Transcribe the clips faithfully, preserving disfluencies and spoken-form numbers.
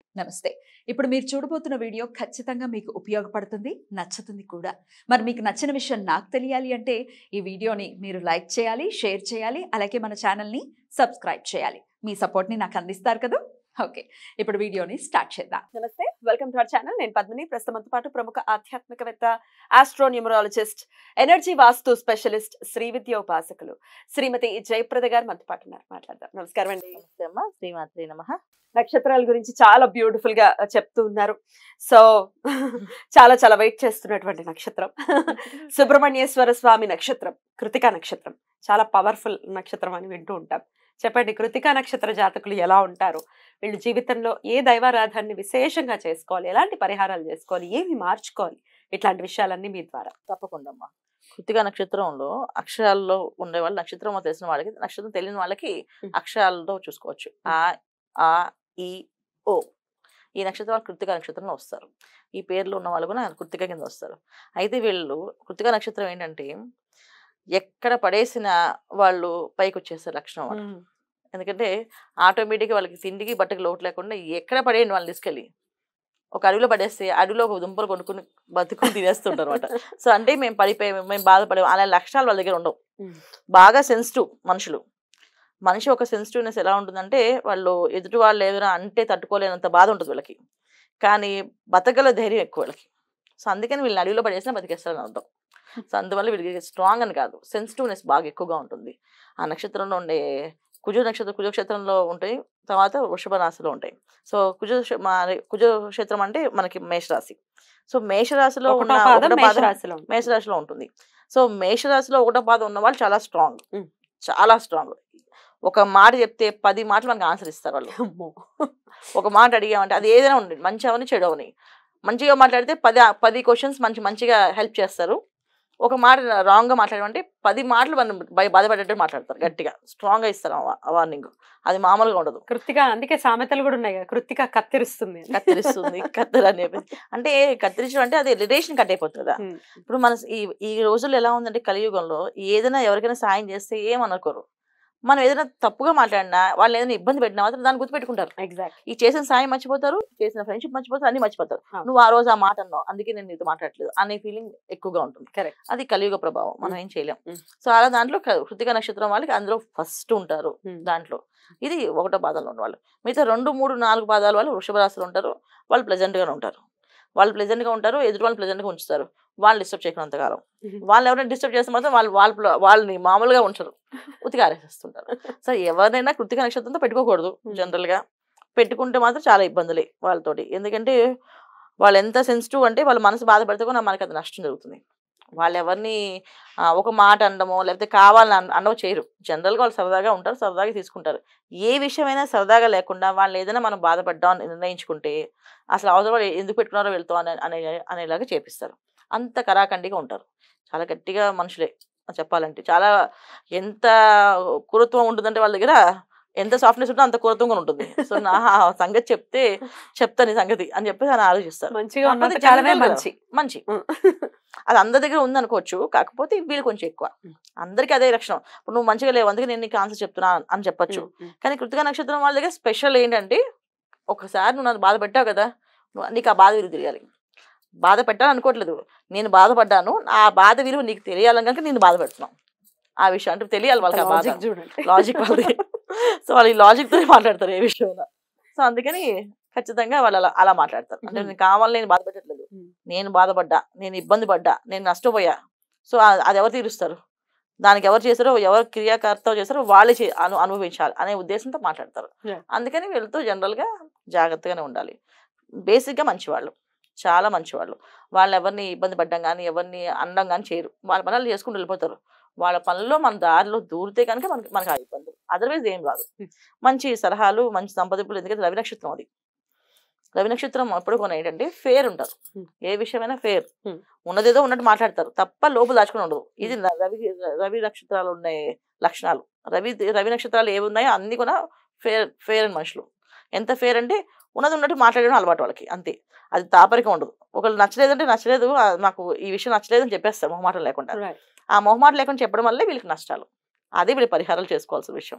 నమస్తే. ఇప్పుడు మీరు చూడబోతున్న వీడియో ఖచ్చితంగా మీకు ఉపయోగపడుతుంది, నచ్చుతుంది కూడా. మరి మీకు నచ్చిన విషయం నాకు తెలియాలి అంటే ఈ వీడియోని మీరు లైక్ చేయాలి, షేర్ చేయాలి, అలాగే మన ఛానల్‌ని సబ్స్క్రైబ్ చేయాలి. మీ సపోర్ట్‌ని నాకు అందిస్తారు కదా? ఓకే. ఇప్పుడు వీడియోని స్టార్ట్ చేద్దాం. నమస్తే, వెల్కమ్ టు అవర్ ఛానల్. నేను పద్మిని. ప్రస్తుతంతో పాటు ప్రముఖ ఆధ్యాత్మికవేత్త, astronumerologist, energy vastu specialist, Shri Vidya ఉపాసకులు శ్రీమతి జయప్రద గారు మనతో పాటు ఉన్నారు. మాట్లాడదాం. నమస్కారం అండి. నమస్తే అమ్మ. శ్రీమాత్రే నమః. నక్షత్రాల గురించి చాలా బ్యూటిఫుల్ గా చెప్తూ ఉన్నారు. సో చాలా చాలా వెయిట్ చేస్తున్నటువంటి నక్షత్రం సుబ్రహ్మణ్యేశ్వర స్వామి నక్షత్రం, కృతికా నక్షత్రం. చాలా పవర్ఫుల్ నక్షత్రం అని వింటూ ఉంటాం. చెప్పండి, కృతికా నక్షత్ర జాతకులు ఎలా ఉంటారు? వీళ్ళు జీవితంలో ఏ దైవారాధాన్ని విశేషంగా చేసుకోవాలి, ఎలాంటి పరిహారాలు చేసుకోవాలి, ఏమి మార్చుకోవాలి, ఇట్లాంటి విషయాలన్నీ మీ ద్వారా. తప్పకుండా అమ్మా. కృతికా నక్షత్రంలో అక్షరాల్లో ఉండే వాళ్ళు, నక్షత్రం తెలిసిన వాళ్ళకి, నక్షత్రం తెలియని వాళ్ళకి అక్షరాలతో చూసుకోవచ్చు. ఆ ఆ ఈ ఓ ఈ నక్షత్రాలు కృతికా నక్షత్రంలో వస్తారు. ఈ పేర్లు ఉన్న వాళ్ళు కూడా కృతిక కింద వస్తారు. అయితే వీళ్ళు కృతికా నక్షత్రం ఏంటంటే ఎక్కడ పడేసిన వాళ్ళు పైకి వచ్చేస్తారు లక్షణం వాళ్ళు. ఎందుకంటే ఆటోమేటిక్గా వాళ్ళకి తిండికి బట్టకి లోటు లేకుండా ఎక్కడ పడేయండి వాళ్ళని తీసుకెళ్ళి ఒక అడవిలో పడేస్తే అడవిలో ఒక దుంపలు కొనుక్కుని బతుకుని తినేస్తుంటారు అనమాట. సో అంటే మేము పడిపోయి మేము బాధపడే అలా లక్షణాలు వాళ్ళ దగ్గర ఉండవు. బాగా సెన్సిటివ్ మనుషులు. మనిషి ఒక సెన్సిటివ్నెస్ ఎలా ఉంటుందంటే వాళ్ళు ఎదుటి వాళ్ళు ఏదైనా అంటే తట్టుకోలేనంత బాధ ఉంటుంది వీళ్ళకి. కానీ బతకగల ధైర్యం ఎక్కువ వీళ్ళకి. సో అందుకని వీళ్ళని అడవిలో పడేసినా బతికేస్తారని అర్థం. సో అందువల్ల వీళ్ళకి స్ట్రాంగ్ అని కాదు, సెన్సిటివ్నెస్ బాగా ఎక్కువగా ఉంటుంది. ఆ నక్షత్రంలో ఉండే కుజ నక్షత్రం కుజ క్షేత్రంలో ఉంటాయి, తర్వాత వృషభ రాశిలో ఉంటాయి. సో కుజ కుజ క్షేత్రం అంటే మనకి మేషరాశి. సో మేషరాశిలో ఉన్న మేషరాశిలో ఉంటుంది. సో మేషరాశిలో ఒకటో పాదం ఉన్న వాళ్ళు చాలా స్ట్రాంగ్, చాలా స్ట్రాంగ్. ఒక మాట చెప్తే పది మాటలు మనకు ఆన్సర్ ఇస్తారు వాళ్ళు. ఒక మాట అడిగామంటే అది ఏదైనా ఉండి మంచి అవని చెడు అవని మంచిగా మాట్లాడితే పది పది క్వశ్చన్స్ మంచి మంచిగా హెల్ప్ చేస్తారు. ఒక మాట రాంగ్గా మాట్లాడమంటే పది మాటలు మనం బాధపడేటట్టు మాట్లాడతారు, గట్టిగా స్ట్రాంగ్గా ఇస్తారు వార్నింగ్. అది మామూలుగా ఉండదు. కృతిక అందుకే సామెతలు కూడా ఉన్నాయి కదా, కృతిక కత్తిరిస్తుంది కత్తిరిస్తుంది కత్తెర అని చెప్పేసి. అంటే కత్తిరించడం అంటే అది రిలేషన్ కట్ అయిపోతుంది కదా. ఇప్పుడు మన ఈ ఈ రోజుల్లో ఎలా ఉందంటే కలియుగంలో ఏదైనా ఎవరికైనా సాయం చేస్తే ఏమనుకోరు. మనం ఏదైనా తప్పుగా మాట్లాడినా వాళ్ళు ఏదైనా ఇబ్బంది పెట్టినా మాత్రం దాన్ని గుర్తుపెట్టుకుంటారు. ఎగ్జాక్ట్. ఈ చేసిన సాయం మర్చిపోతారు, చేసిన ఫ్రెండ్షిప్ మర్చిపోతారు, అన్ని మర్చిపోతారు. నువ్వు ఆ రోజు ఆ మాట అన్నావు అందుకే నేను నీతో మాట్లాడలేదు అనే ఫీలింగ్ ఎక్కువగా ఉంటుంది. కరెక్ట్. అది కలియుగ ప్రభావం, మనం ఏం చేయలేం. సో అలా దాంట్లో కృతికా నక్షత్రం వాళ్ళకి అందులో ఫస్ట్ ఉంటారు. దాంట్లో ఇది ఒకటో పాదంలో ఉన్న వాళ్ళు. మిగతా రెండు మూడు నాలుగు పాదాల వాళ్ళు వృషభ రాశిలో ఉంటారు. వాళ్ళు ప్లెజెంట్ గానే ఉంటారు. వాళ్ళు ప్లెజెంట్ గా ఉంటారు, ఎదుటి వాళ్ళు ప్లెజెంట్ గా ఉంచుతారు. వాళ్ళు డిస్టర్బ్ చేయకున్నంతకాలం. వాళ్ళు ఎవరైనా డిస్టర్బ్ చేస్తే మాత్రం వాళ్ళు వాళ్ళ వాళ్ళని మామూలుగా ఉంచరు, ఉతికి ఆరేసేస్తుంటారు. సో ఎవరినైనా కృతికా నక్షత్రంతో పెట్టుకోకూడదు. జనరల్ గా పెట్టుకుంటే మాత్రం చాలా ఇబ్బందులే వాళ్ళతోటి. ఎందుకంటే వాళ్ళు ఎంత సెన్సిటివ్ అంటే వాళ్ళ మనసు బాధపడితే కూడా మనకి అది నష్టం జరుగుతుంది. వాళ్ళు ఎవరిని ఒక మాట అనడమో లేకపోతే కావాలని అనడమో చేయరు. జనరల్గా వాళ్ళు సరదాగా ఉంటారు, సరదాగా తీసుకుంటారు. ఏ విషయమైనా సరదాగా లేకుండా వాళ్ళు ఏదైనా మనం బాధపడ్డాం నిర్ణయించుకుంటే అసలు అవసరం వాళ్ళు ఎందుకు పెట్టుకున్నారో వెళ్తాం అనే అనే అనేలాగా చేపిస్తారు. అంత కరాఖండిగా ఉంటారు. చాలా గట్టిగా మనుషులే చెప్పాలంటే. చాలా ఎంత కురుత్వం ఉంటుందంటే వాళ్ళ దగ్గర ఎంత సాఫ్ట్నెస్ ఉంటుందో అంత కురుత్వంగా ఉంటుంది. సో నా సంగతి చెప్తే చెప్తాను ఈ సంగతి అని చెప్పేసి అని ఆలోచిస్తారు. మంచి మంచి అది అందరి దగ్గర ఉంది అనుకోవచ్చు, కాకపోతే వీళ్ళు కొంచెం ఎక్కువ. అందరికీ అదే లక్షణం. ఇప్పుడు నువ్వు మంచిగా లేవు అందుకే నేను నీకు ఆన్సర్ చెప్తున్నా అని చెప్పొచ్చు. కానీ కృతికా నక్షత్రం వాళ్ళ దగ్గర స్పెషల్ ఏంటంటే ఒకసారి నువ్వు నన్ను బాధ పెట్టావు కదా, నీకు ఆ బాధ విలువ తెలియాలి. బాధ పెట్టాలని అనుకోవట్లేదు, నేను బాధపడ్డాను, ఆ బాధ విలువ నీకు తెలియాలని కనుక నేను బాధ పెడుతున్నాను. ఆ విషయం అంటే తెలియాలి వాళ్ళకి. ఆ బాధ లాజిక్ వాళ్ళది. సో వాళ్ళు ఈ లాజిక్ తోనే మాట్లాడతారు ఏ విషయంలో. సో అందుకని ఖచ్చితంగా వాళ్ళు అలా అలా మాట్లాడతారు. అంటే నేను కావాలని నేను బాధపెట్టట్లేదు, నేను బాధపడ్డా, నేను ఇబ్బంది పడ్డా, నేను నష్టపోయా. సో అది ఎవరు తీరుస్తారు, దానికి ఎవరు చేశారో ఎవరు క్రియాకర్త చేశారో వాళ్ళే అను అనుభవించాలి అనే ఉద్దేశంతో మాట్లాడతారు. అందుకని వీళ్ళతో జనరల్గా జాగ్రత్తగానే ఉండాలి. బేసిక్గా మంచివాళ్ళు, చాలా మంచివాళ్ళు. వాళ్ళు ఎవరిని ఇబ్బంది పడ్డం కానీ ఎవరిని అనడం కానీ చేయరు. వాళ్ళ పనులు చేసుకుంటూ వెళ్ళిపోతారు. వాళ్ళ పనుల్లో మన దారిలో దూరితే కనుక మనకి మనకు ఆ ఇబ్బందులు, అదర్వైజ్ ఏం రాదు. మంచి సలహాలు, మంచి సంప్రదింపులు. ఎందుకంటే రవి నక్షత్రం అది. రవి నక్షత్రం అప్పుడు కొన్ని ఏంటంటే ఫేర్ ఉంటారు. ఏ విషయమైనా ఫేర్, ఉన్నదేదో ఉన్నట్టు మాట్లాడతారు తప్ప లోపు దాచుకుని ఉండదు. ఇది రవి రవి నక్షత్రాలు ఉండే లక్షణాలు. రవి రవి నక్షత్రాలు ఏవి ఉన్నాయో అన్ని కూడా ఫేర్ ఫేర్ అని మనుషులు. ఎంత ఫేర్ అంటే ఉన్నది ఉన్నట్టు మాట్లాడడం అలవాటు వాళ్ళకి, అంతే. అది తాపరికం ఉండదు. ఒకళ్ళు నచ్చలేదంటే నచ్చలేదు, నాకు ఈ విషయం నచ్చలేదు అని చెప్పేస్తారు మొహమాటం లేకుండా. ఆ మొహమాటం లేకుండా చెప్పడం వల్లే వీళ్ళకి నష్టాలు. అది వీళ్ళు పరిహారాలు చేసుకోవాల్సిన విషయం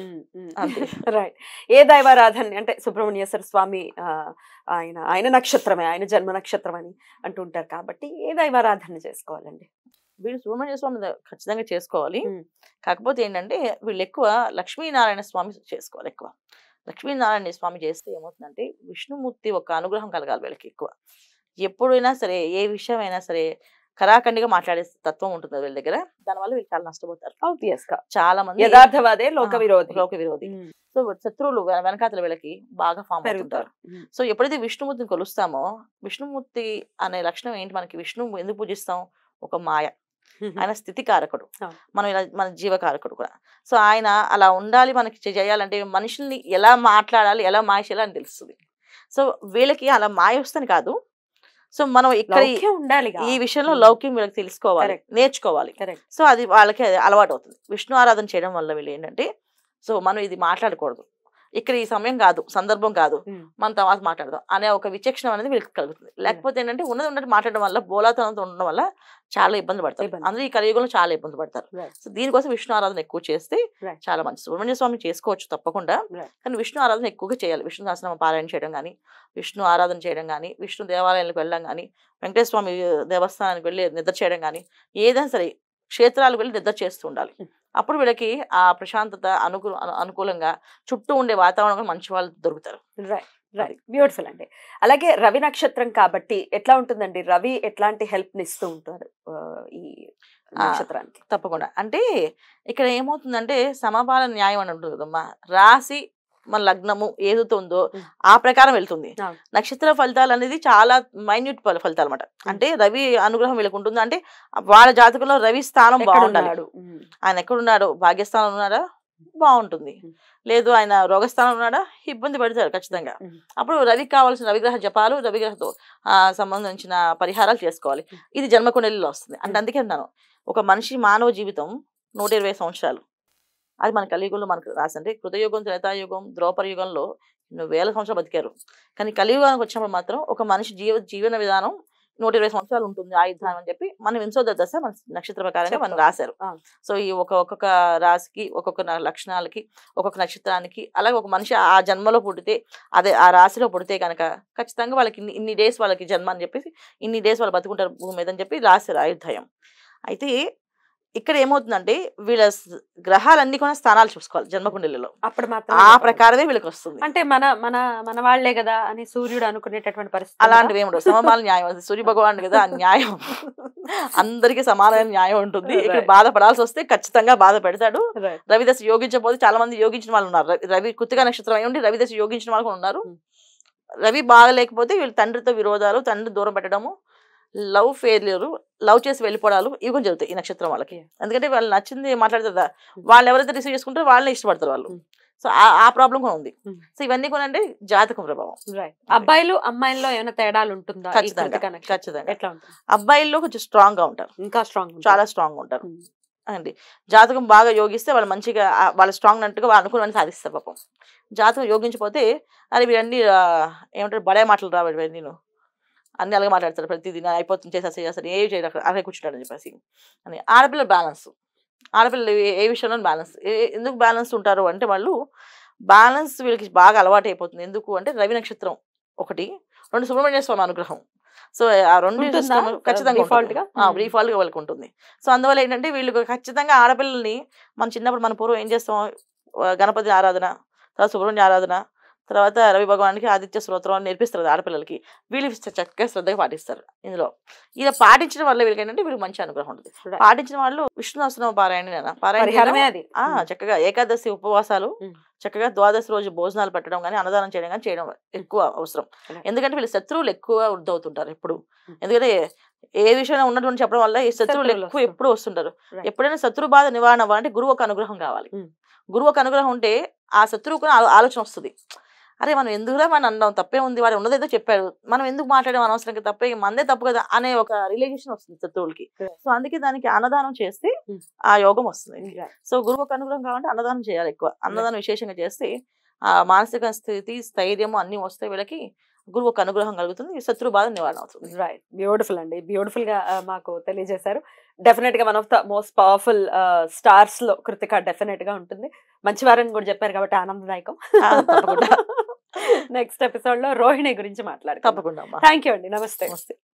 అంతే. రైట్. ఏ దైవారాధన అంటే సుబ్రహ్మణ్యేశ్వర స్వామి ఆ, ఆయన ఆయన నక్షత్రమే, ఆయన జన్మ నక్షత్రం అని అంటుంటారు కాబట్టి ఏ దైవారాధన చేసుకోవాలండి? వీళ్ళు సుబ్రహ్మణ్య స్వామి ద- ఖచ్చితంగా చేసుకోవాలి. ఉమ్. కాకపోతే ఏంటంటే వీళ్ళు ఎక్కువ లక్ష్మీనారాయణ స్వామి చేసుకోవాలి. ఎక్కువ లక్ష్మీనారాయణ స్వామి చేస్తే ఏమవుతుందంటే విష్ణుమూర్తి ఒక అనుగ్రహం కలగాలి వీళ్ళకి ఎక్కువ. ఎప్పుడైనా సరే ఏ విషయం అయినా సరే కరాఖండిగా మాట్లాడే తత్వం ఉంటుంది వీళ్ళ దగ్గర. దానివల్ల వీళ్ళు చాలా నష్టపోతారు. ఆబ్వియస్ గా చాలా మంది యథార్థవాదే లోక ఆ, విరోధి. లోక విరోధి. సో శత్రువులు వె- వెనకాతల వీళ్ళకి బాగా ఫామ్ అవుతుంటారు. పెరుగుతారు. సో ఎప్పుడైతే విష్ణుమూర్తిని కొలుస్తామో, విష్ణుమూర్తి అనే లక్షణం ఏంటి మనకి? విష్ణు ఎందుకు పూజిస్తాం? ఒక మాయ. ఆయన స్థితికారకుడు, అవును. మనం ఇలా మన జీవకారకుడు కూడా. సో ఆయన అలా ఉండాలి, మనకి చే- చేయాలంటే మనుషుల్ని ఎలా మాట్లాడాలి, ఎలా మాయ చేయాలి అని తెలుస్తుంది. సో వీళ్ళకి అలా మాయ వస్తుంది కాదు. సో మనం ఇక్కడ ఈ- లౌక్యం ఉండాలి ఈ విషయంలో లౌక్యం వీళ్ళకి తెలుసుకోవాలి, Correct. నేర్చుకోవాలి. కరెక్ట్. సో అది వాళ్ళకి అది అలవాటు అవుతుంది. విష్ణు ఆరాధన చేయడం వల్ల వీళ్ళు ఏంటంటే, సో మనం ఇది మాట్లాడకూడదు, ఇక్కడ ఈ సమయం కాదు, సందర్భం కాదు, మనం తర్వాత మాట్లాడదాం అనే ఒక విచక్షణ అనేది వీళ్ళకి కలుగుతుంది. లేకపోతే ఏంటంటే ఉన్నది ఉన్నట్టు మాట్లాడడం వల్ల, బోలాతనంతో ఉండడం వల్ల చాలా ఇబ్బంది పడతారు. ఇబ్బంది. అందులో ఈ కలియుగంలో చాలా ఇబ్బంది పడతారు. Right. సో దీనికోసం విష్ణు ఆరాధన ఎక్కువ చేస్తే Right. చాలా మంచి. సుబ్రహ్మణ్య స్వామి చేసుకోవచ్చు తప్పకుండా, Right. కానీ విష్ణు ఆరాధన ఎక్కువగా చేయాలి. విష్ణు సహస్రనామ పారాయణ చేయడం కానీ, విష్ణు ఆరాధన చేయడం కానీ, విష్ణు దేవాలయాలకు వెళ్ళడం కానీ, వెంకటేశ్వర స్వామి దేవస్థానానికి వెళ్ళి నిద్ర చేయడం కానీ, ఏదైనా సరే క్షేత్రాలకు వెళ్ళి నిద్ర చేస్తూ ఉండాలి. అప్పుడు వీళ్ళకి ఆ ప్రశాంతత అనుకూ అను- అనుకూలంగా చుట్టూ ఉండే వాతావరణం కూడా మంచి వాళ్ళు దొరుకుతారు. రైట్. రైట్. బ్యూటిఫుల్ అండి. అలాగే రవి నక్షత్రం కాబట్టి ఎట్లా ఉంటుందండి? రవి ఎట్లాంటి హెల్ప్ ని ఇస్తూ ఉంటారు ఆ, ఈ నక్షత్రానికి? తప్పకుండా. అంటే ఇక్కడ ఏమవుతుందంటే సమపాల న్యాయం అని ఉంటుంది కదమ్మా. రాశి మన లగ్నము ఏదైతే ఉందో Mm. ఆ ప్రకారం వెళ్తుంది. అవును. నక్షత్ర ఫలితాలు అనేది చాలా మైన్యూట్ ఫలితాలు అనమాట. అంటే రవి అనుగ్రహం వీళ్ళకి ఉంటుంది అంటే వాళ్ళ జాతకంలో రవి స్థానం ఎక్కడ బాగుండాలి. ఉన్నాడు? ఉమ్. ఆయన ఎక్కడున్నాడు? భాగ్యస్థానం ఉన్నాడా? బాగుంటుంది. Mm. లేదు ఆయన రోగస్థానం ఉన్నాడా? ఇబ్బంది పడతారు ఖచ్చితంగా. Mm. అప్పుడు రవికి కావాల్సిన రవిగ్రహ జపాలు, రవిగ్రహతో ఆ, సంబంధించిన పరిహారాలు చేసుకోవాలి. ఇది జన్మకుండలిలో వస్తుంది. అంటే అందుకే అన్నాను, ఒక మనిషి మానవ జీవితం నూట ఇరవై సంవత్సరాలు. అది మన కలియుగంలో మనకు రాసి, అంటే కృతయుగం, త్రేతాయుగం, ద్రౌపద యుగంలో ఎన్నో వేల సంవత్సరాలు బతికారు. కానీ కలియుగానికి వచ్చినప్పుడు మాత్రం ఒక మనిషి జీవ జీవన విధానం నూట ఇరవై సంవత్సరాలు ఉంటుంది ఆయుధానం అని చెప్పి మన వింశోద దశ మన నక్షత్ర ప్రకారంగా మనం చెప్పారు. రాశారు. ఆ. సో ఈ ఒక ఒక్కొక్క రాశికి, ఒక్కొక్క న- లక్షణాలకి, ఒక్కొక్క నక్షత్రానికి, అలాగే ఒక మనిషి ఆ జన్మలో పుడితే, అదే ఆ రాశిలో పుడితే కనుక ఖచ్చితంగా వాళ్ళకి ఇన్ని ఇన్ని డేస్ వాళ్ళకి జన్మ అని చెప్పేసి, ఇన్ని డేస్ వాళ్ళు బతుకుంటారు భూమి మీద అని చెప్పి రాశారు ఆయుర్దాయం. అయితే ఇక్కడ ఏమవుతుందంటే వీళ్ళ స్- గ్రహాలన్నీ కూడా స్థానాలు చూసుకోవాలి జన్మకుండలిలో. అప్పుడు మాత్రం ఆ ప్రకారమే వీళ్ళకి వస్తుంది. అంటే మన మన మన వాళ్లే కదా అని సూర్యుడు అనుకునేటటువంటి పరిస్థితి అలాంటివి ఏముండవు. సమమాల న్యాయం అది సూర్య భగవాన్ కదా, ఆ న్యాయం అందరికీ సమానమైన న్యాయం ఉంటుంది. ఇక్కడ Right. బాధపడాల్సి వస్తే ఖచ్చితంగా బాధ పెడతాడు. Right. రవిదశ యోగించకపోతే చాలా మంది యోగించిన వాళ్ళు ఉన్నారు. రవి- రవి కృతిక నక్షత్రం అయి ఉండి రవిదశ యోగించిన వాళ్ళు కూడా ఉన్నారు. Hmm. రవి బాగలేకపోతే వీళ్ళు తండ్రితో విరోధాలు, తండ్రి దూరం పెట్టడము, లవ్ ఫెయిల్యూర్, లవ్ చేసి వెళ్ళిపోవడాలు ఇవి కూడా జరుగుతాయి ఈ నక్షత్రం వాళ్ళకి. Yeah. ఎందుకంటే వాళ్ళు నచ్చింది మాట్లాడతారు కదా, వాళ్ళు ఎవరైతే రిసీవ్ చేసుకుంటారో వాళ్ళని ఇష్టపడతారు వాళ్ళు. Hmm. సో ఆ- ఆ ప్రాబ్లం కూడా ఉంది. Hmm. సో ఇవన్నీ కూడా అంటే జాతకం ప్రభావం. రైట్. అబ్బాయిలు అమ్మాయిల్లో ఏమైనా తేడాలు ఉంటుందా? ఈ ఖచ్చితంగా కృతిక నక్షత్రం ఖచ్చితంగా ఎట్లా ఉంటుంది? అబ్బాయిల్లో కొంచెం స్ట్రాంగ్ గా ఉంటారు, ఇంకా స్ట్రాంగ్ చాలా స్ట్రాంగ్ గా ఉంటారు అండి. జాతకం బాగా యోగిస్తే వాళ్ళు మంచిగా ఆ, వాళ్ళ స్ట్రాంగ్ అన్నట్టుగా వాళ్ళు అనుకున్నవన్నీ సాధిస్తారు పాపం. జాతకం యోగించకపోతే అది వీళ్ళన్నీ ఆ, ఏమంటారు బడే మాటలు రావాలి, నేను అన్ని అలాగే మాట్లాడతారు ప్రతిదీ నా అయిపోతుంది చేసేసి చేస్తారు ఏవి చేయరు అక్కడ అలాగే కూర్చుంటాడని చెప్పేసి అని. ఆడపిల్ల బ్యాలెన్స్, ఆడపిల్లలు ఏ- ఏ విషయంలో బ్యాలెన్స్, ఎందుకు బ్యాలెన్స్ ఉంటారు అంటే వాళ్ళు బ్యాలెన్స్ వీళ్ళకి బాగా అలవాటు అయిపోతుంది. ఎందుకు అంటే రవి నక్షత్రం ఒకటి, రెండు సుబ్రహ్మణ్య స్వామి అనుగ్రహం. సో ఆ రెండు ఉంటుందా? system ఖచ్చితంగా Default గా? డిఫాల్ట్ గా వాళ్ళకి ఉంటుంది. సో అందువల్ల ఏంటంటే వీళ్ళు ఖచ్చితంగా ఆడపిల్లల్ని మన చిన్నప్పుడు మన పూర్వం ఏం చేస్తాం, ఆ, గణపతి ఆరాధన, తర్వాత సుబ్రహ్మణ్య ఆరాధన, తర్వాత రవి భగవానికి ఆదిత్య స్తోత్రం అని నేర్పిస్తారు కదా ఆడపిల్లలకి. వీళ్ళు చ- చక్కగా శ్రద్ధగా పాటిస్తారు ఇందులో. ఇలా పాటించడం వల్ల వీళ్ళకి ఏంటంటే వీళ్ళకి మంచి అనుగ్రహం ఉంటుంది. Right. పాటించిన వాళ్ళు విష్ణు సహస్రనామ పారాయణ పారాయణ పరిహారమే చేయడం, అది. ఆ, చక్కగా ఏకాదశి ఉపవాసాలు, Mm. చక్కగా ద్వాదశి రోజు భోజనాలు పెట్టడం కానీ, అన్నదానం చేయడం కానీ చేయడం ఎక్కువ అవసరం. Right. ఎందుకంటే వీళ్ళ శత్రువులు ఎక్కువ వృద్ధవుతుంటారు ఎప్పుడు. Mm. ఎందుకంటే ఏ విషయంలో ఉన్నటువంటి చెప్పడం వల్ల ఈ శత్రువులు శత్రువులు ఎక్కువ వస్తారు. ఎప్పుడు వస్తుంటారు. Right. ఎప్పుడైనా శత్రు బాధ నివారణ అవ్వాలంటే గురువు ఒక అనుగ్రహం కావాలి. Mm. గురువు ఒక అనుగ్రహం ఉంటే ఆ శత్రువుకు ఆ- ఆలోచన వస్తుంది, అరే మనం ఎందుకురా మనం అన్నాం, తప్పే ఉంది, వాడు ఉన్నదేదో చెప్పాడు, మనం ఎందుకు మాట్లాడడం అనవసరంగా, తప్పే మందే తప్పు కదా అనే ఒక రిలేషన్ వస్తుంది శత్రువులకి. Right. సో అందుకే దానికి అన్నదానం చేస్తే Mm. ఆ యోగం వస్తుంది. Right. సో గురువు ఒక అనుగ్రహం కావాలంటే అన్నదానం చేయాలి ఎక్కువ. అన్నదానం విశేషంగా చేస్తే ఆ మానసిక స్థితి, స్థైర్యము అన్ని వస్తే వీళ్ళకి గురువు ఒక అనుగ్రహం కలుగుతుంది, శత్రు బాధ నివారణ అవుతుంది. రైట్. బ్యూటిఫుల్ అండి. బ్యూటిఫుల్ గా ఆ, మాకు తెలియజేశారు. డెఫినెట్ గా one of the most powerful stars లో కృతిక డెఫినెట్ గా ఉంటుంది. మంచి వారని కూడా చెప్పారు కాబట్టి ఆనందదాయకం. ఆ, తప్పకుండా నెక్స్ట్ ఎపిసోడ్ లో రోహిణి గురించి మాట్లాడతాం. తప్పకుండా అమ్మా. థ్యాంక్ యూ అండి. నమస్తే. నమస్తే.